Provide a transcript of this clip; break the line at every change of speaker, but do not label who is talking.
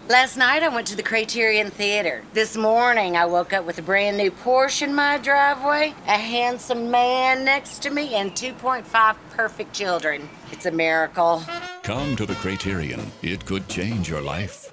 Last night I went to the Craterian Theater. This morning I woke up with a brand new Porsche in my driveway, a handsome man next to me, and 2.5 perfect children. It's a miracle.
Come to the Craterian. It could change your life.